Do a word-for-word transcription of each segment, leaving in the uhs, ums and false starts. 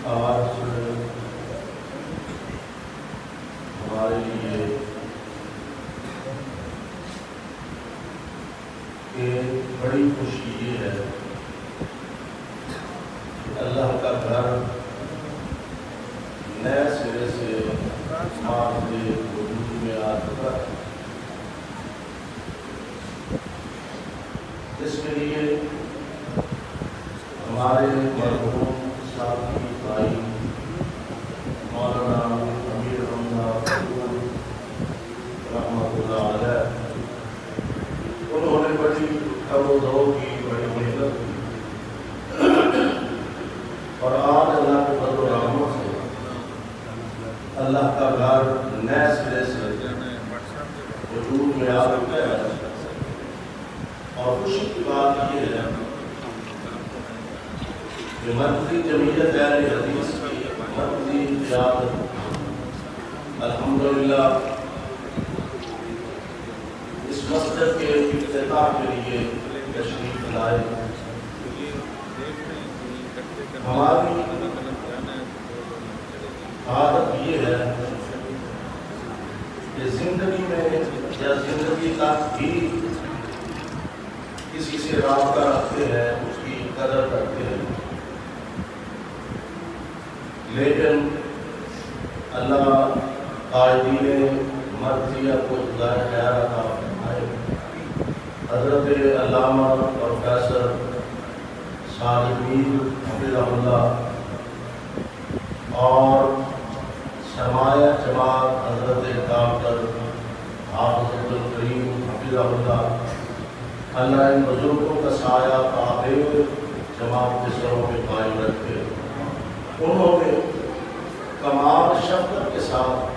آج ہمارے لیے ایک بڑی خوشی یہ ہے کہ اللہ کا گھر نئے سرے سے ہمارے وجود میں آ چکا ہے، اس کے لیے ہمارے مرحوم ساتھی بھائی مولانا امیر حمزہ فضول رحمۃ اللہ علیہ، انہوں نے بڑی کب و دو کی بڑی محنت کی اور آج اللہ کے فضل و رحمت سے اللہ کا گھر نئے سرے سے وجود میں آ چکا ہے۔ اور خوشی کی بات یہ ہے کہ مرکزی جمعیت اہل حدیث کی مرکزی قیادت الحمدللہ اس مسجد کے افتتاح کے لیے تشریف لائے۔ ہماری عادت یہ ہے کہ زندگی میں یا زندگی تک بھی کسی سے رابطہ رکھتے ہیں، اس کی قدر کرتے ہیں، لیکن اللہ قائدین مرضیہ کو جزائے خیر عطا فرمائے۔ حضرت علامہ پروفیسر صادق میر حفظہ اللہ اور سرمایہ جماعت حضرت ڈاکٹر حافظ عبدالکریم حفظہ اللہ، اللہ ان بزرگوں کا سایہ تعبیر جماعت کے سروں پہ قائم رکھے۔ انہوں نے کمال شفقت کے ساتھ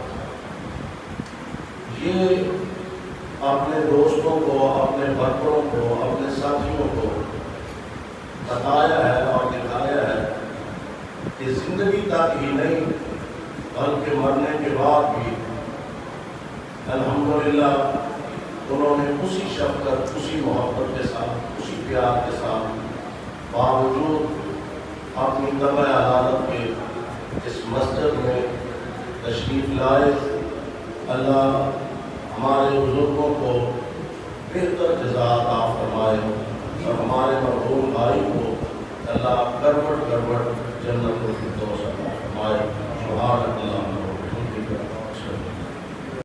یہ اپنے دوستوں کو، اپنے برکروں کو، اپنے ساتھیوں کو بتایا ہے اور دکھایا ہے کہ زندگی تک ہی نہیں بلکہ مرنے کے بعد بھی الحمدللہ انہوں نے اسی شفقت، اسی محبت کے ساتھ، اسی پیار کے ساتھ باوجود اپنی طبع عدالت کے اس مسجد میں تشریف لائے۔ اللہ ہمارے بزرگوں کو بہتر جزا عطا فرمائے اور ہمارے مرحوم بھائی کو اللہ کروٹ کروٹ جنت الفردوس عطا فرمائے۔ سبحان اللہ۔